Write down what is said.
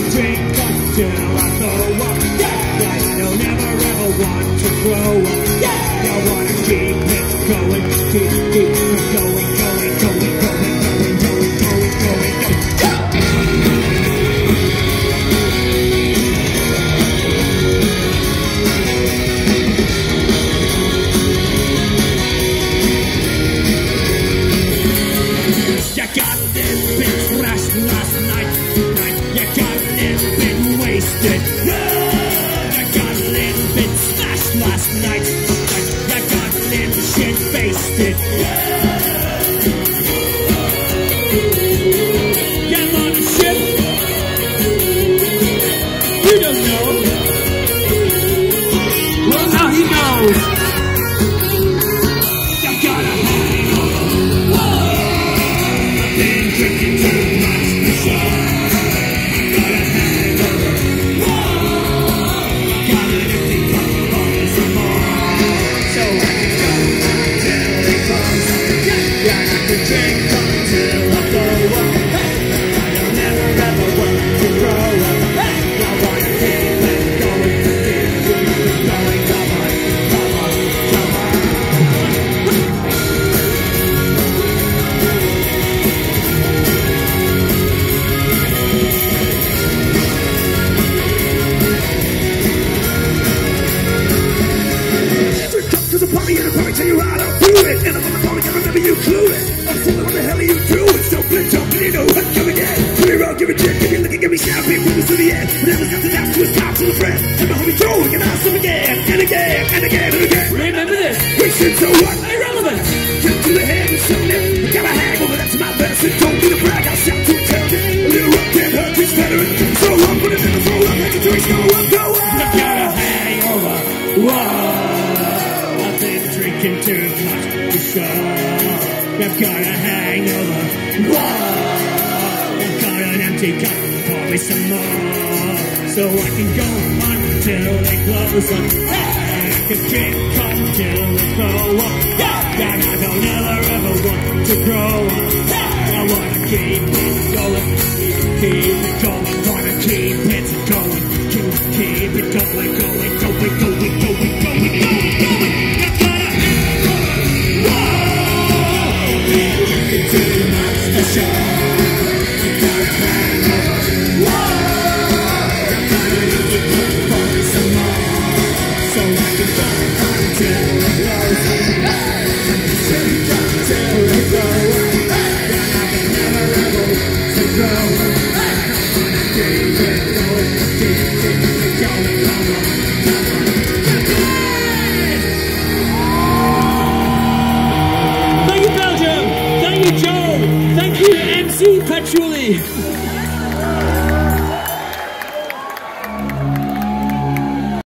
can drink until I throw up. I don't ever ever want to grow up. I wanna keep it going, keep it going, going, going, going, going, going, going, going, going. You got this bitch thrashed last night. You got this bit wasted. You got this bit smashed last night. You got this shit wasted. You're on a ship. You don't know. Well, now he knows. You got a hangover. I've been drinking too much for sure. Got a hangover. Got an empty cup for some more. So I can go until it close. Yeah, I can drink until I throw up. I don't never ever want to grow up. I wanna keep it going, keep it going, come on, come on, come on. Come to the party and the party tell you how to do it. And I'm on the party and remember you clueless. I'm saying what the hell are you doing? So blitz up and you know what come again. Give me roll, give me jet, give me looking, give me snappy, put us to the end. But never got to dance to his top to the friend. And my homie Joe, we can ask him again, and again, and again, and again. Remember this. We should so what? Irrelevant. Jump to the head and show them. I got a hangover, that's my best. And don't be the brag, I'll shout to tell you. A little rock can't hurt this veteran. So I'm put it in the throw up, make it to his go up, go up. I've got a hangover. Whoa. I've been drinking too much for sure. I've got a hangover. Whoa. I've got an empty cup. Pour me some more. So I can go until they close up. I can drink until they throw up. And I don't ever want to grow up. I wanna keep it going. Keep it going. Wanna keep it going. Keep it going, going, going, going, going, going, going, going. I've got a hangover. Whoa. Been drinking too much for sure. I've got a hangover. Whoa. I've got an empty cup, pour me some more. So I can go until it blows up. I can drink until it grows up. And I can never ever want to grow up. I wanna keep it going, keep it going, come on, come on. Thank you, Belgium. Thank you, Joe. Thank you, MC Patchouli.